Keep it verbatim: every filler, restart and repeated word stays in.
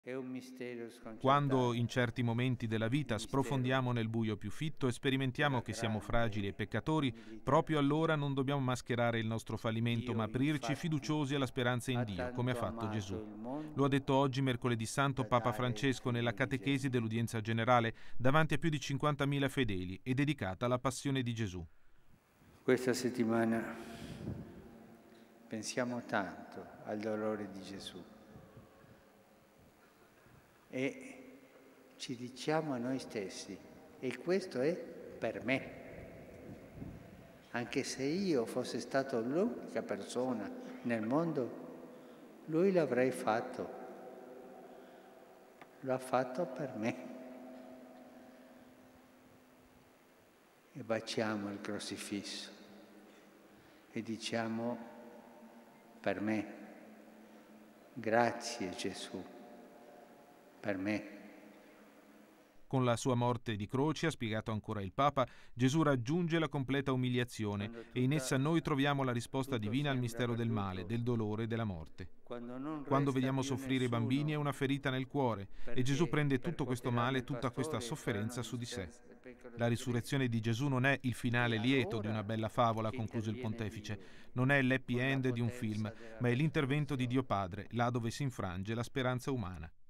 È un mistero sconcertante. Quando in certi momenti della vita sprofondiamo nel buio più fitto e sperimentiamo che siamo fragili e peccatori, proprio allora non dobbiamo mascherare il nostro fallimento, ma aprirci fiduciosi alla speranza in Dio, come ha fatto Gesù. Lo ha detto oggi, mercoledì santo, Papa Francesco nella catechesi dell'udienza generale davanti a più di cinquantamila fedeli e dedicata alla passione di Gesù. Questa settimana pensiamo tanto al dolore di Gesù e ci diciamo a noi stessi, e questo è per me. Anche se io fossi stato l'unica persona nel mondo, lui l'avrei fatto. Lo ha fatto per me. E baciamo il crocifisso e diciamo: per me, grazie Gesù, per me. Con la sua morte di croce, ha spiegato ancora il Papa, Gesù raggiunge la completa umiliazione e in essa noi troviamo la risposta divina al mistero del male, del dolore e della morte. Quando vediamo soffrire i bambini è una ferita nel cuore e Gesù prende tutto questo male e tutta questa sofferenza su di sé. La risurrezione di Gesù non è il finale lieto di una bella favola, ha concluso il pontefice, non è l'happy end di un film, ma è l'intervento di Dio Padre, là dove si infrange la speranza umana.